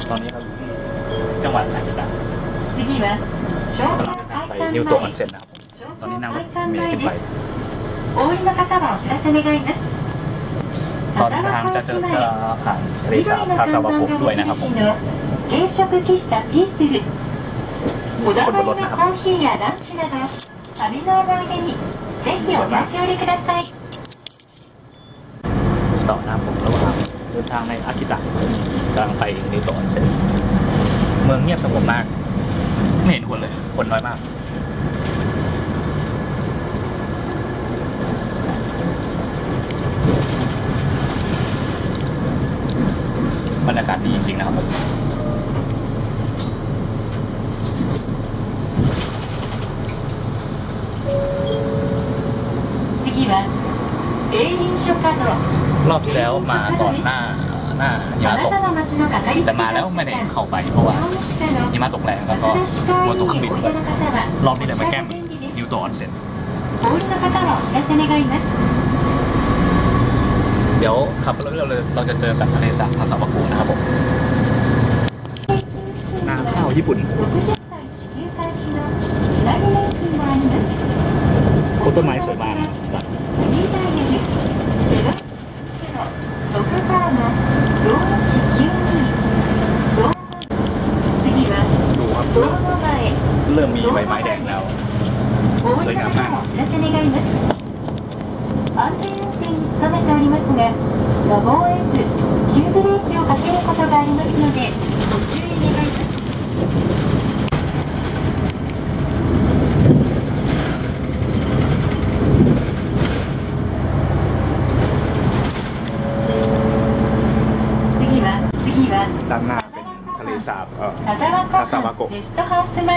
ตอนนี้เราอยู่ที่จังหวัดอากิตะกำลังเดินทางไปนิวโตะออนเซ็นนะครับตอนนี้นั่งรถเมล์ขึ้นไปตอนทางจะผ่านทะเลสาบคาซาวาโกะด้วยนะครับผมคนบนรถนะครับต่อหน้าผมระหว่างเดินทางในอากิตะกำลังไปนิวโตะออนเซ็นเมืองเงียบสงบมากไม่เห็นคนเลยคนน้อยมากบรรยากาศดีจริงๆนะครับรอบที่แล้วมาตอนหน้าหิมะตกแต่มาแล้วไม่ได้เข้าไปเพราะว่าหิมะตกแรงแล้วก็มัวตัวเครื่องบินด้วยรอบนี้เลยมาแก้มนิวโตะออนเซ็นเดี๋ยวขับรถเราจะเจอกับทะเลสาบคาซาวาโกะนะครับผมนาข้าวญี่ปุ่นต้นไม้สวยมากครับดูครับเริ่มมีใบไม้แดงแล้วสวยงามมากด้านหน้าเป็นทะเลสาบคาซาวาโกะเป็นทะ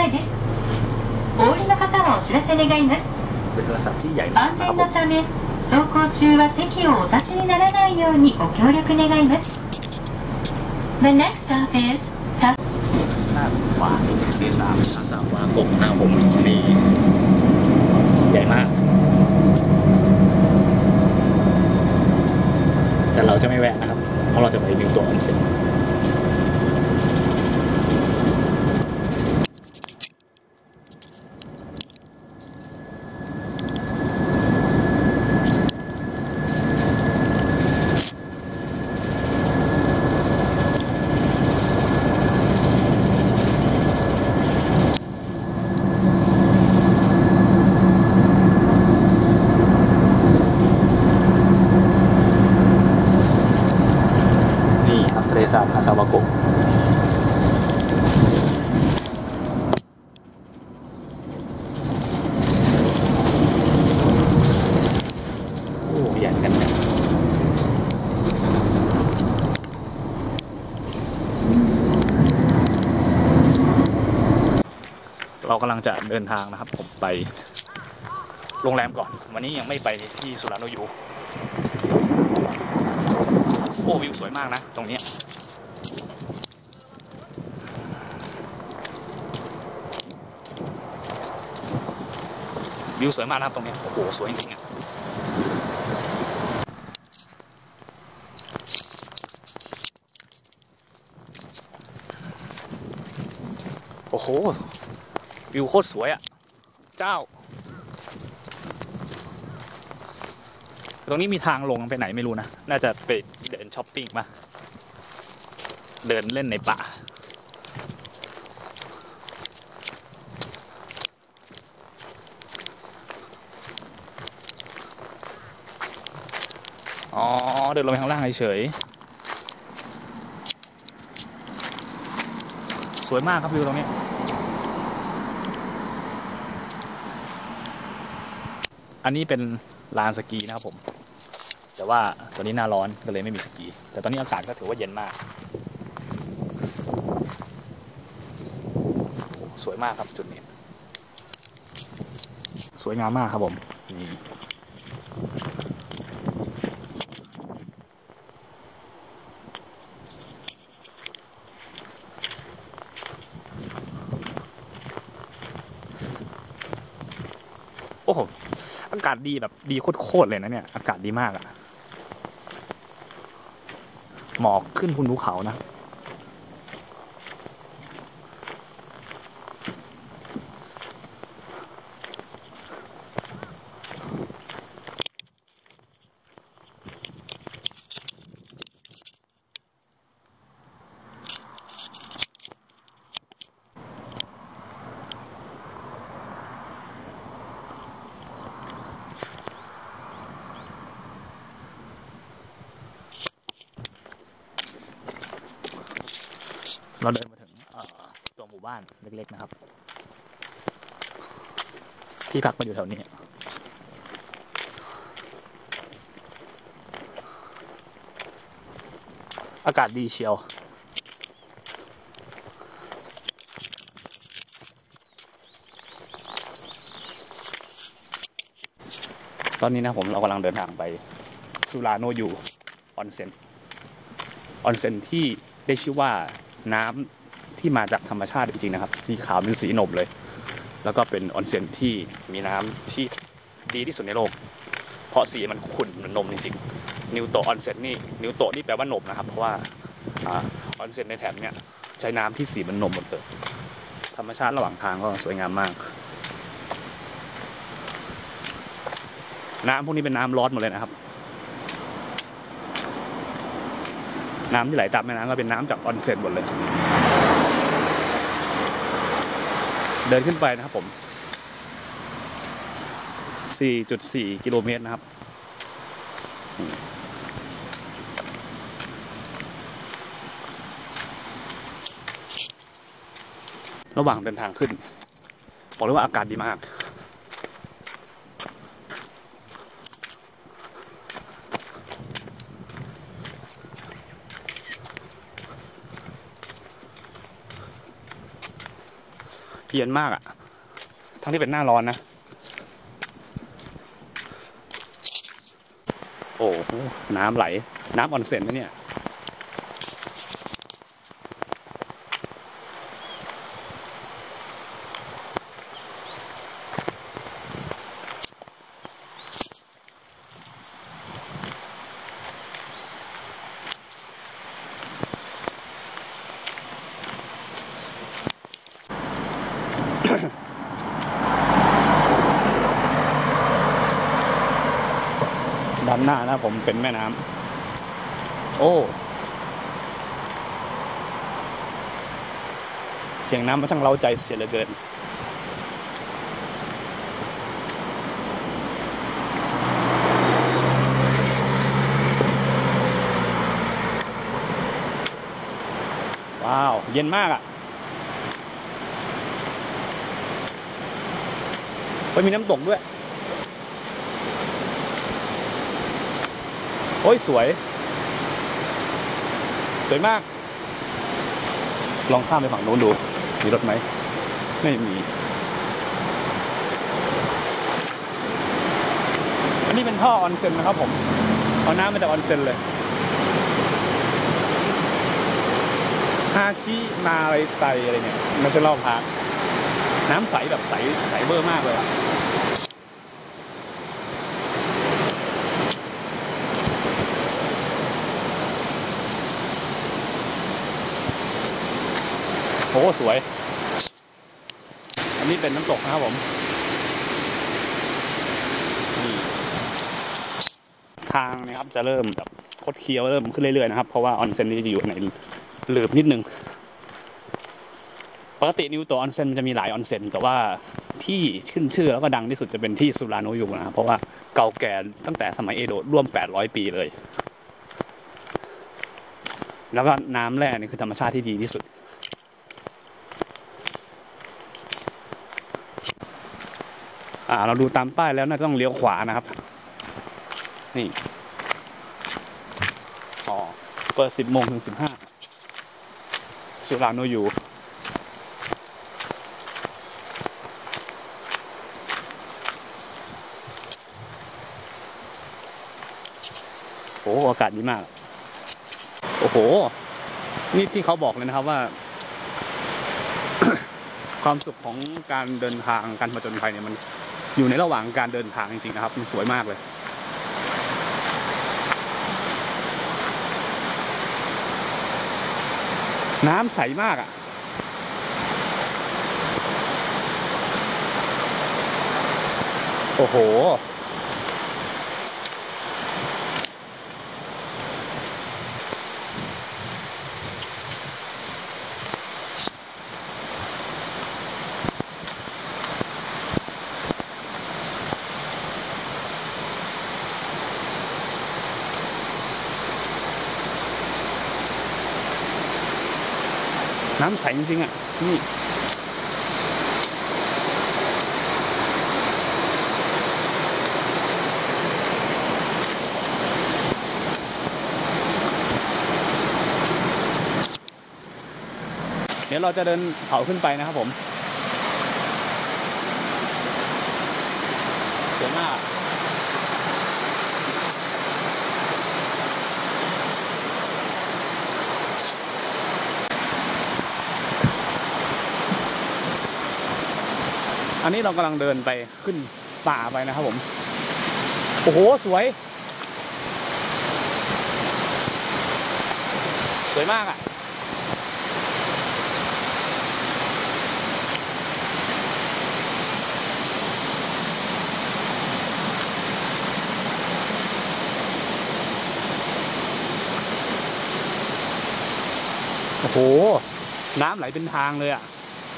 เลสาบที่ใหญ่มากนะครับ走行中は席をお立ちにならないようにご協力願います。The next stop is หน้าขวาทะเลสาบคาซาวาโกะหน้าผมนี่ใหญ่มากแต่เราจะไม่แวะนะครับเพราะเราจะไปนิวโตะออนเซ็นคาซาวาโกะโอ้ใหญ่กันนะเรากำลังจะเดินทางนะครับผมไปโรงแรมก่อนวันนี้ยังไม่ไปที่สุราโนยุโอ้วิวสวยมากนะตรงนี้วิวสวยมากนะครับตรงนี้โอ้โหสวยจริงๆอ่ะโอ้โหวิวโคตรสวยอ่ะเจ้าตรงนี้มีทางลงไปไหนไม่รู้นะน่าจะไปเดินช้อปปิ้งมาเดินเล่นในป่าอ๋อเดินลงไปข้างล่างเฉยสวยมากครับวิวตรงนี้อันนี้เป็นลานสกีนะครับผมแต่ว่าตอนนี้หน้าร้อนก็เลยไม่มีสกีแต่ตอนนี้อากาศก็ถือว่าเย็นมากสวยมากครับจุดนี้สวยงามมากครับผมนี่โอ้โหอากาศดีแบบดีโคตรเลยนะเนี่ยอากาศดีมากอะหมอกขึ้นภูเขานะเราเดินมาถึงตัวหมู่บ้านเล็กๆนะครับที่พักมาอยู่แถวนี้อากาศดีเชียวตอนนี้นะเรากำลังเดินทางไปสุราโนยูออนเซ็นที่ได้ชื่อว่าน้ำที่มาจากธรรมชาติจริงๆนะครับสีขาวเป็นสีนมเลยแล้วก็เป็นออนเซ็นที่มีน้ำที่ดีที่สุดในโลกเพราะสีมันขุ่นเหมือนนมจริงๆนิวโตออนเซ็นนิวโตนี่แปลว่านมนะครับเพราะว่าออนเซ็นในแถบเนี้ยใช้น้ำที่สีมันนมหมดเลยธรรมชาติระหว่างทางก็สวยงามมากน้ำพวกนี้เป็นน้ำร้อนหมดเลยนะครับน้ำที่ไหลตามแม่น้ำก็เป็นน้ำจากออนเซ็นหมดเลยเดินขึ้นไปนะครับผม 4.4 กิโลเมตรนะครับระหว่างเดินทางขึ้นบอกเลยว่าอากาศดีมากเย็นมากอ่ะทั้งที่เป็นหน้าร้อนนะโอ้น้ำไหลน้ำออนเซ็นนะเนี่ยด้านหน้านะผมเป็นแม่น้ำโอ้เสียงน้ำมันช่างเร้าใจเสียเหลือเกินว้าวเย็นมากอ่ะไปมีน้ำตกด้วยโอ้ยสวยมากลองข้ามไปฝั่งโน้นดูมีรถไหมไม่มีอันนี้เป็นท่อออนเซ็นนะครับผมเอาน้ำมาจากออนเซ็นเลยฮาชินาอะไรไตอะไรเนี่ยมันจะเล่าพาร์คน้ำใสแบบใสเบอร์มากเลยโอ้สวยอันนี้เป็นน้ำตกนะครับผมทางนะครับจะเริ่มแบบคดเคี้ยวเริ่มขึ้นเรื่อยๆนะครับเพราะว่าออนเซ็นนี้จะอยู่ในหลืบนิดนึงปกตินิวโตออนเซ็นมันจะมีหลายออนเซ็นแต่ว่าที่ขึ้นชื่อแล้วก็ดังที่สุดจะเป็นที่สุราโนยุนะครับเพราะว่าเก่าแก่ตั้งแต่สมัยเอโดะร่วม800 ปีเลยแล้วก็น้ำแร่นี่คือธรรมชาติที่ดีที่สุดเราดูตามป้ายแล้วน่าจะต้องเลี้ยวขวานะครับนี่เปิด 10 โมงถึง 15สุราโนยุโอ้อากาศดีมากโอ้โหนี่ที่เขาบอกเลยนะครับว่า ความสุขของการเดินทางการผจญภัยเนี่ยมันอยู่ในระหว่างการเดินทางจริงๆนะครับมันสวยมากเลยน้ำใสมากอ่ะโอ้โหน้ำใสจริงๆอ่ะนี่เดี๋ยวเราจะเดินเขาขึ้นไปนะครับผมสวยมากอันนี้เรากำลังเดินไปขึ้นป่าไปนะครับผมโอ้โหสวยสวยมากอ่ะโอ้โหน้ำไหลเป็นทางเลยอ่ะ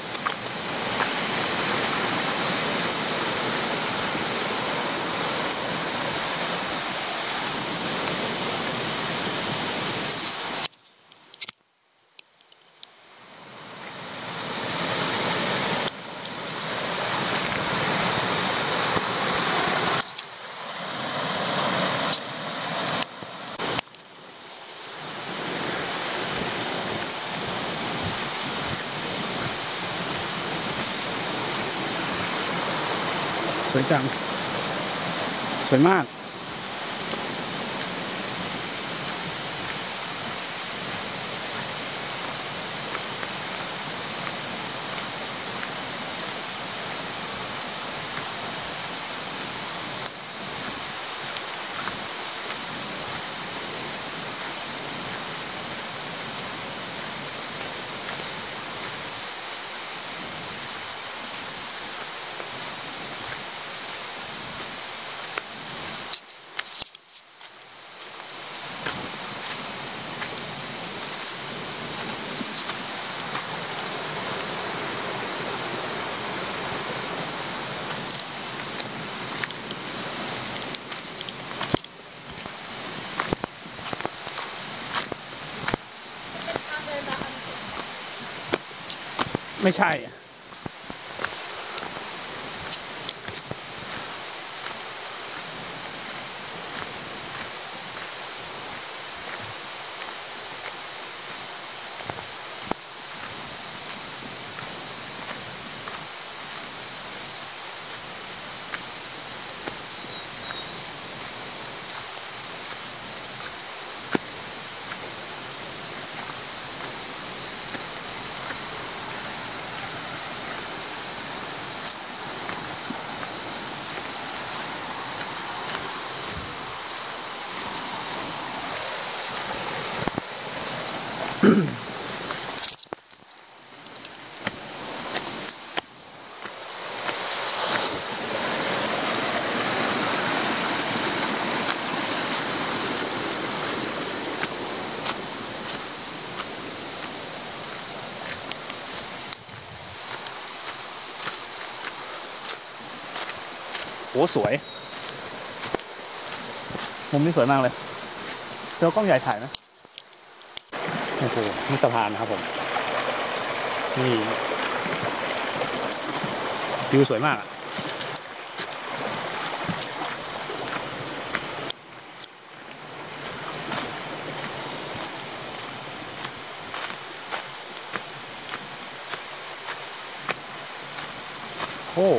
สวยจังสวยมากไม่ใช่โอ้สวยมุมนี้สวยมากเลยเดี๋ยวกล้องใหญ่ถ่ายนะโอ้โหนี่สะพานนะครับผมนี่วิวสวยมากโอ้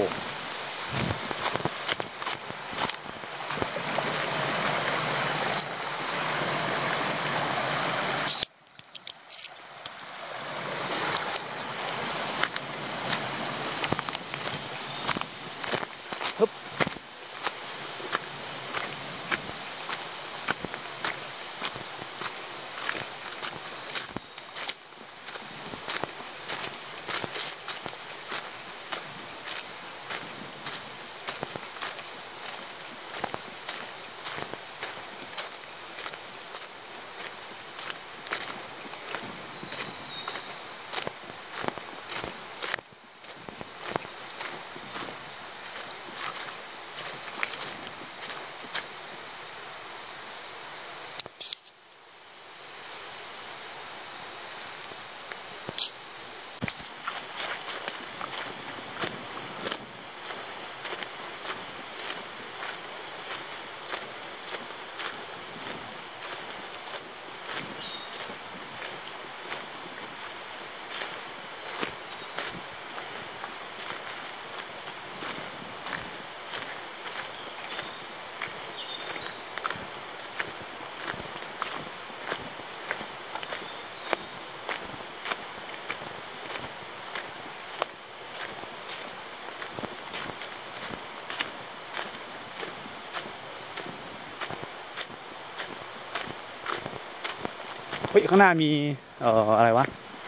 เฮ้ยข้างหน้ามีอะไรวะ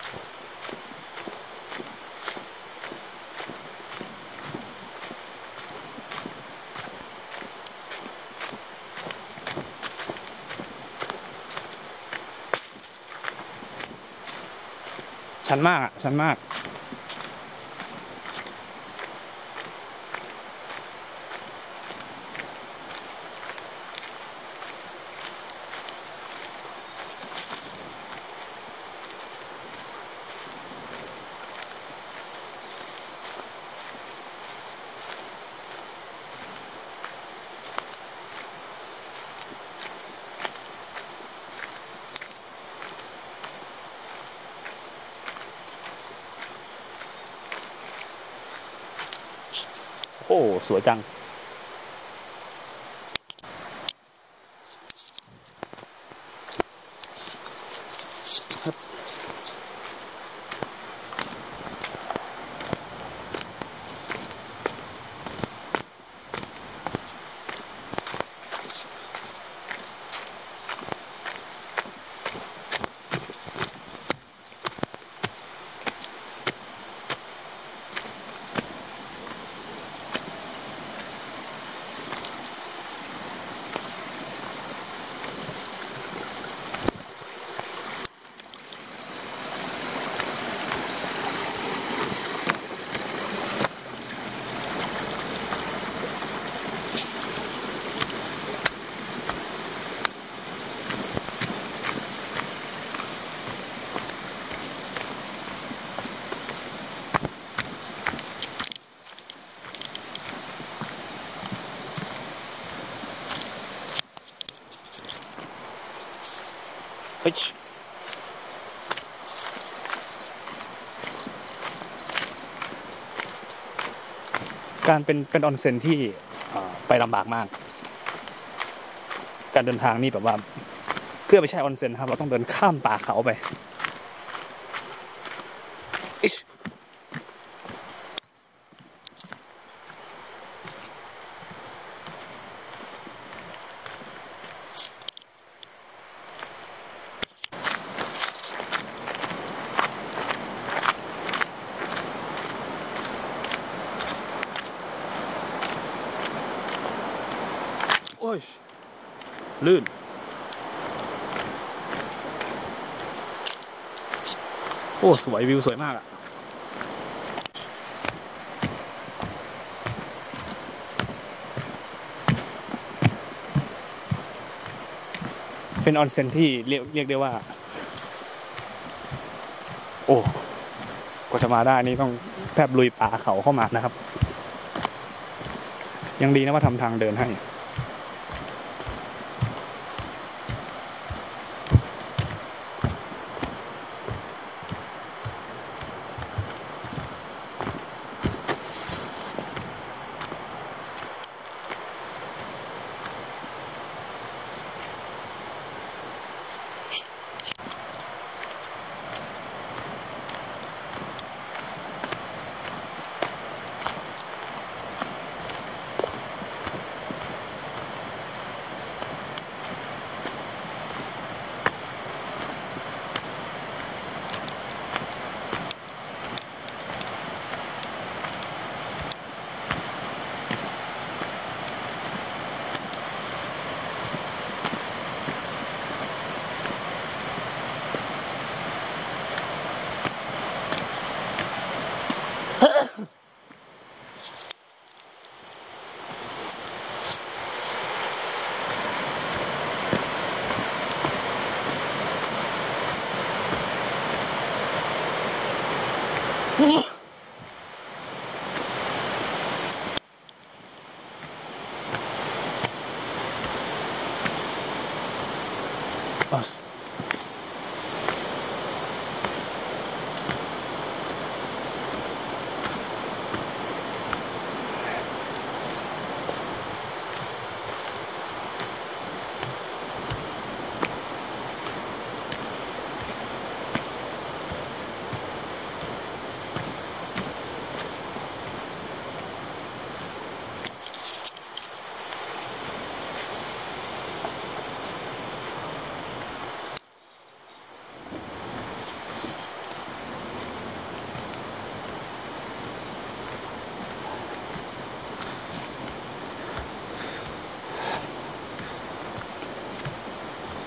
ชันมากอ่ะชันมากโอ้สวยจังเฮ้ยการเป็นออนเซ็นที่ไปลำบากมากการเดินทางนี่แบบว่าเพื่อไปใช้ออนเซ็นครับเราต้องเดินข้ามป่าเขาไปโอ้ยลื่นโอ้สวยวิวสวยมากอ่ะเป็นออนเซ็นที่เรียกได้ว่าโอ้กว่าจะมาได้นี่ต้องแทบลุยป่าเขาเข้ามานะครับยังดีนะว่าทำทางเดินให้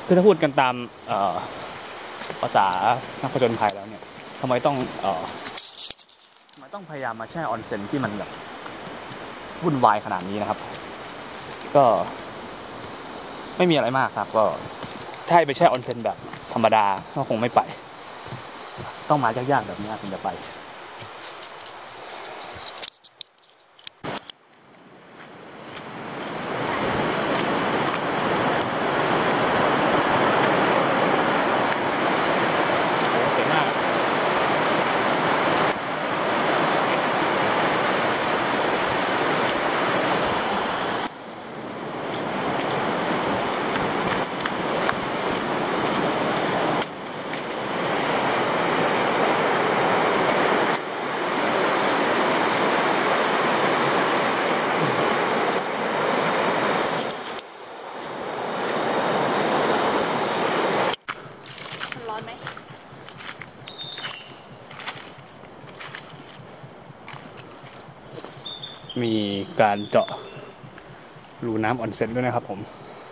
คือถ้าพูดกันตามภาษานักผจญภัยแล้วเนี่ยทำไมต้องพยายามมาแช่ออนเซ็นที่มันแบบวุ่นวายขนาดนี้นะครับก็ไม่มีอะไรมากครับก็ถ้าไปแช่ออนเซ็นแบบธรรมดาก็คงไม่ไปต้องมายากๆแบบนี้ถึงจะไปมีการเจาะรูน้ำออนเซ็นด้วยนะครับผม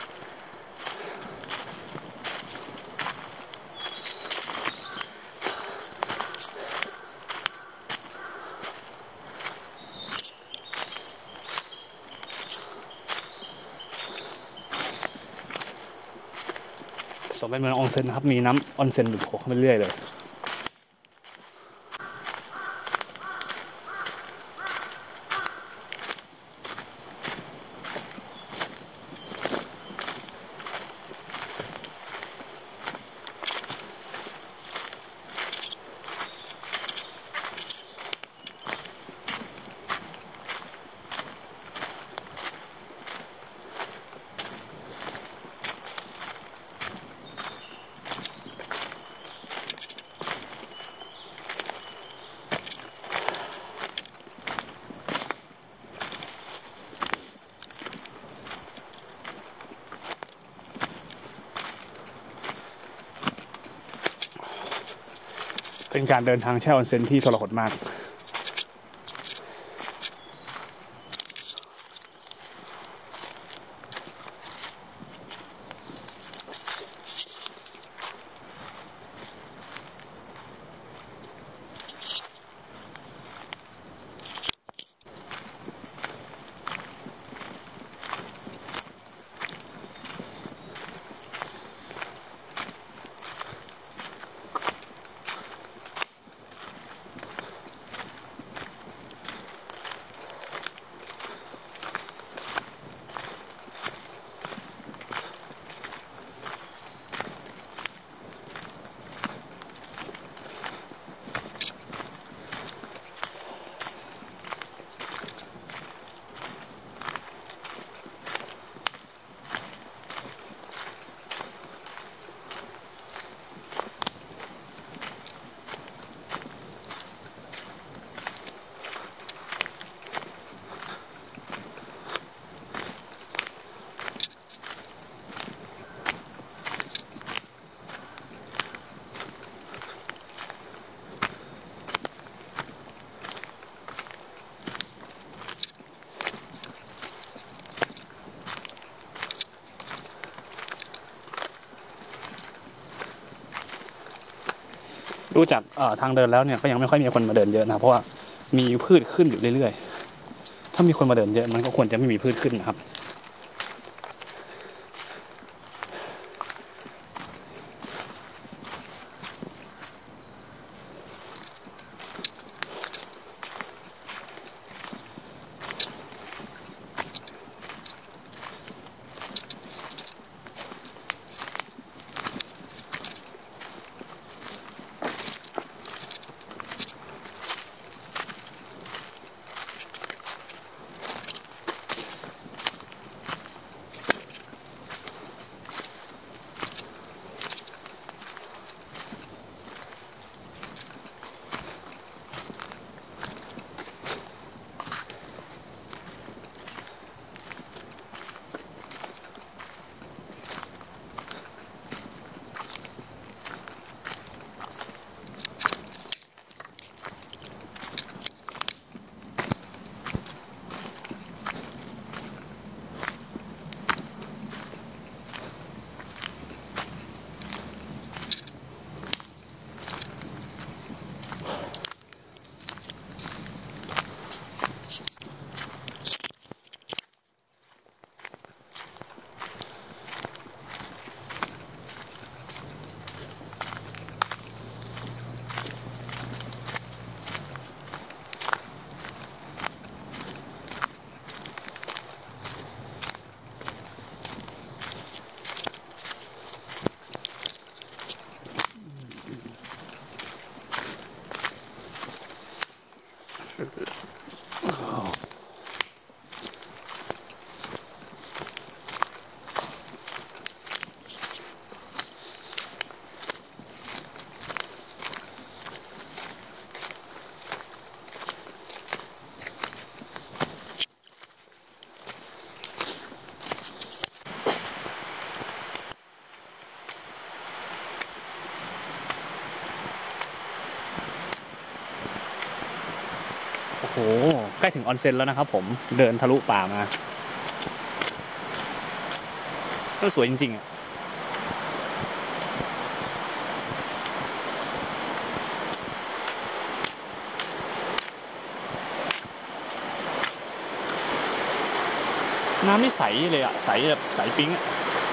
สมเป็นเมืองออนเซ็นนะครับมีน้ำออนเซ็นหลุดโผล่เข้าไปเรื่อยเลยเป็นการเดินทางแช่ออนเซ็นที่ทรหดมากดูจากทางเดินแล้วเนี่ยก็ยังไม่ค่อยมีคนมาเดินเยอะนะเพราะว่ามีพืชขึ้นอยู่เรื่อยๆถ้ามีคนมาเดินเยอะมันก็ควรจะไม่มีพืชขึ้นนะครับโอ้โหใกล้ถึงออนเซ็นแล้วนะครับผมเดินทะลุป่ามาก็สวยจริงๆอ่ะน้ำนี่ใสเลยอ่ะใสแบบใสปิ๊งอ่ะ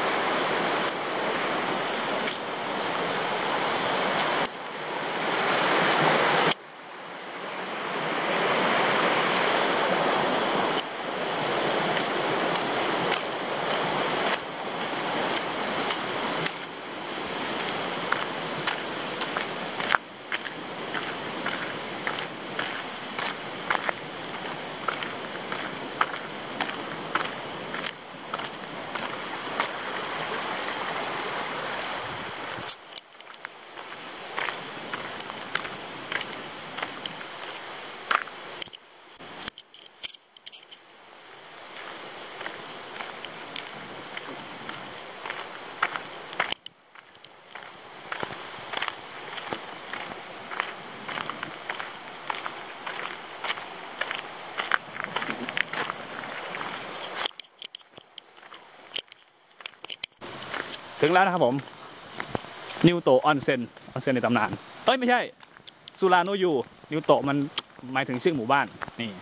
ถึงแล้วนะครับผมนิวโตออนเซ็นในตำนานเอ้ยไม่ใช่สุราโนยูนิวโตมันหมายถึงชื่อหมู่บ้านนี่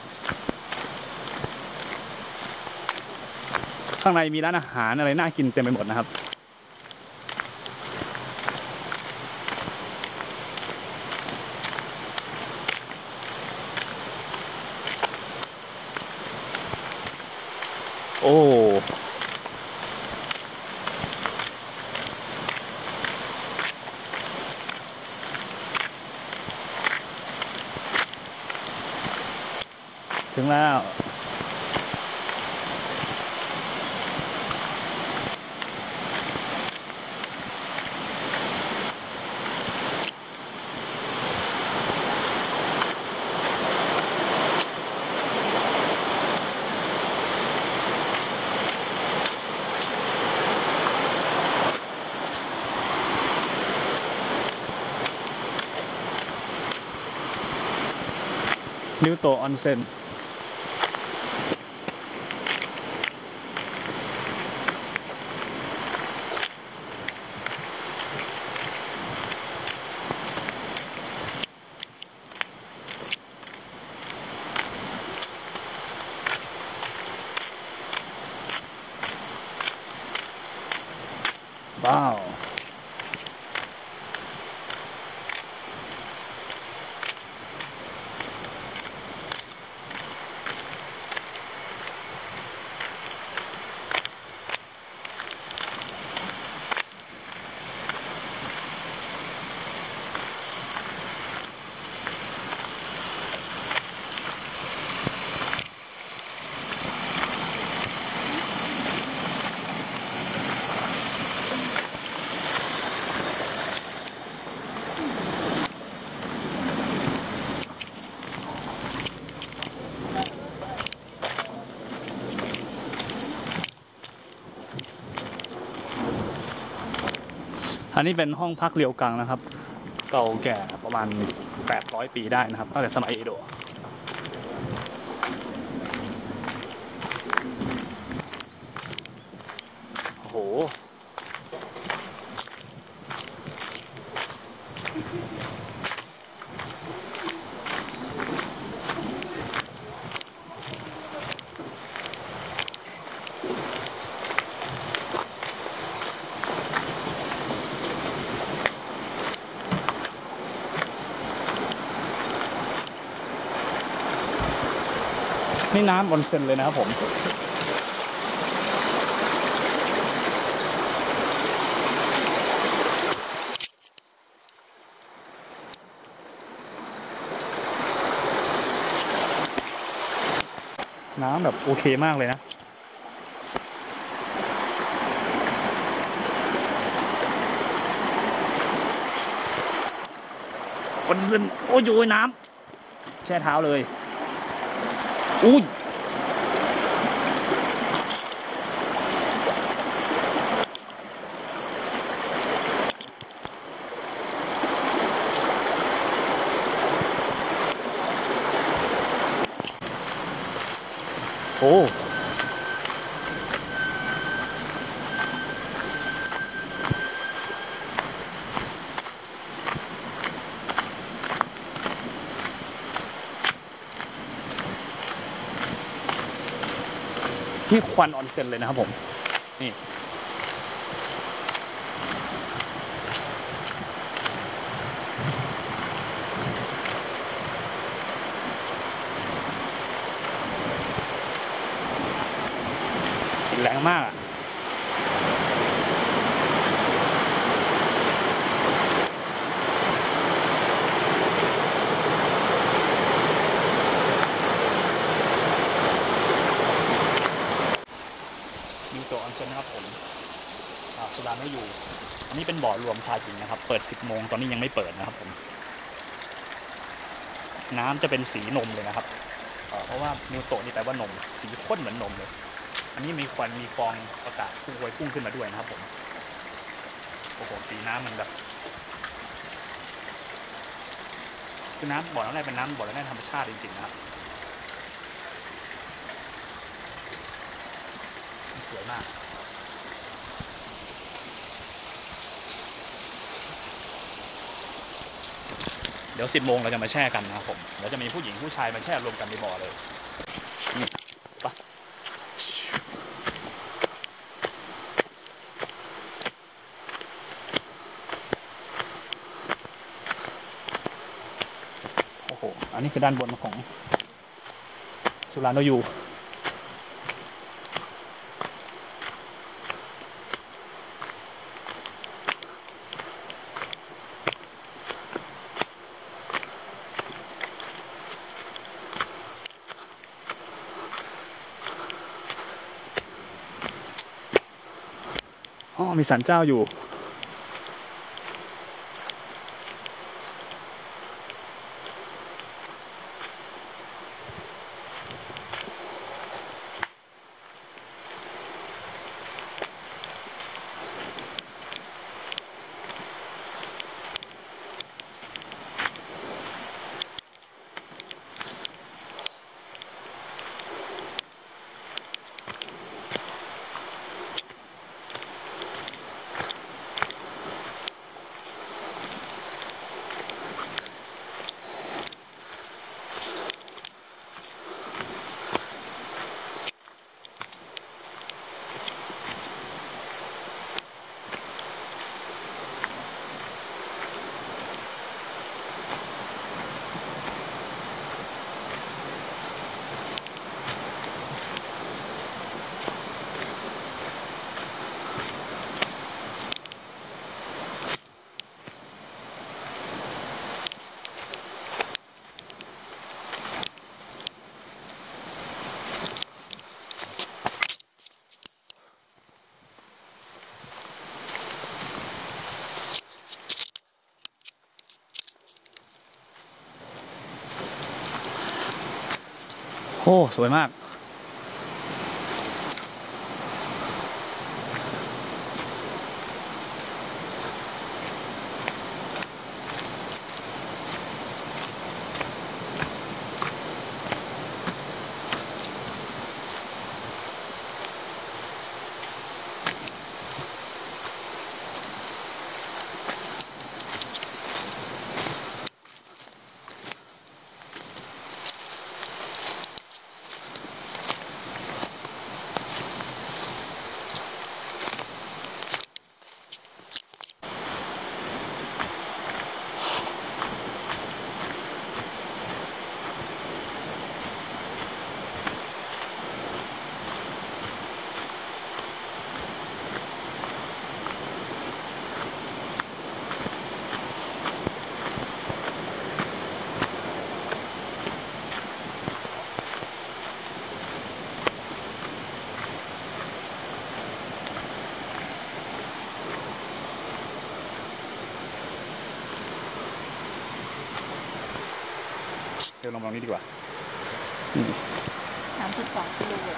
ข้างในมีร้านอาหารอะไรน่ากินเต็มไปหมดนะครับโอ้ถึงแล้วนิวโตออนเซ็นว้าวอันนี้เป็นห้องพักเรียวกังนะครับเก่าแก่ประมาณ800 ปีได้นะครับตั้งแต่สมัยเอโดะโอ้โหนี่น้ำออนเซ็นเลยนะครับผมน้ำแบบโอเคมากเลยนะออนเซ็นโอ้ยน้ำแช่เท้าเลยอุ้ยโอ้นี่ควันออนเซ็นเลยนะครับผมนี่แรงมากอ่ะมีตัวออนเซ็นนะครับผมสุราไม่อยู่อันนี้เป็นบ่อรวมชายหญิงนะครับเปิด10 โมงตอนนี้ยังไม่เปิดนะครับผมน้ำจะเป็นสีนมเลยนะครับเพราะว่านิวโตนี่แปลว่านมสีข้นเหมือนนมเลยอันนี้มีควันมีฟองอากาศพุ่งขึ้นมาด้วยนะครับผมโอ้โหสีน้ำมันแบบคือน้ำบ่อน้ำแร่เป็นน้ำบ่อน้ำแร่ธรรมชาติจริงๆนะครับสวยมากเดี๋ยว10 โมงเราจะมาแช่กันนะครับผมเดี๋ยวจะมีผู้หญิงผู้ชายมาแช่รวมกันในบ่อเลยนี่ไปโอ้โหอันนี้คือด้านบนของสุราโนยูมีศาลเจ้าอยู่โอ้สวยมากเดี๋ยวลองนี้ดีกว่า 3.2 กิโลเลย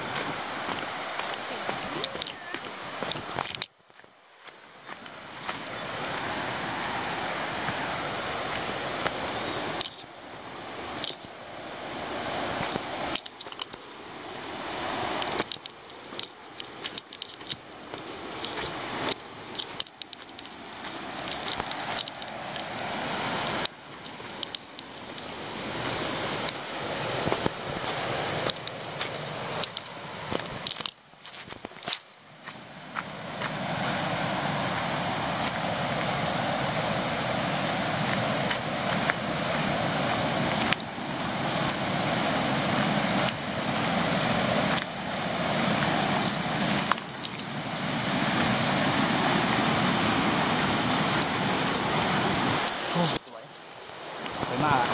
สวยมาก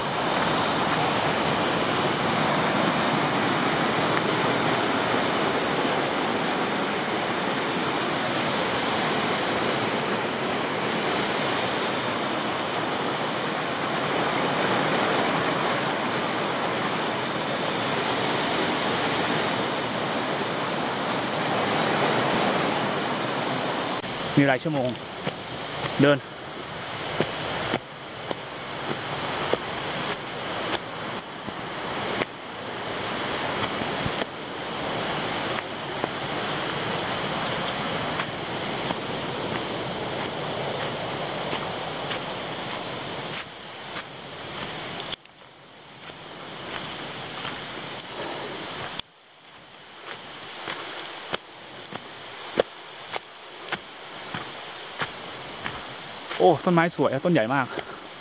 มีหลายชั่วโมงเดินโอ้ต้นไม้สวยต้นใหญ่มาก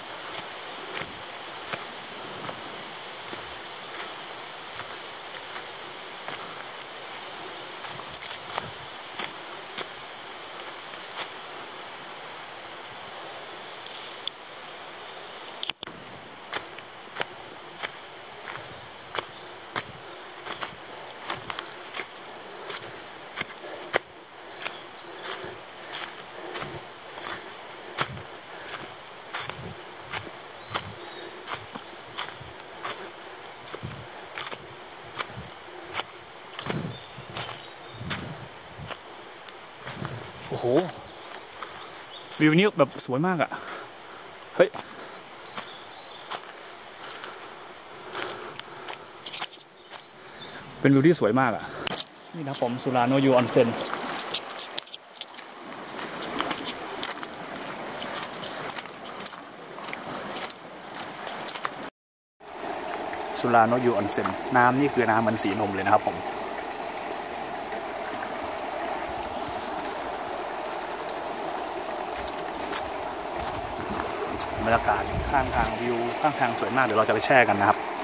โอ้โหวิวนี้แบบสวยมากอ่ะเฮ้ยเป็นวิวที่สวยมากอ่ะนี่นะผมสุราโนยูออนเซ็นสุราโนยูออนเซ็นน้ำนี่คือน้ำมันสีนมเลยนะครับผมบรรยากาศข้างทางวิวข้างทางสวยมากเดี๋ยวเราจะไปแช่กันนะครับ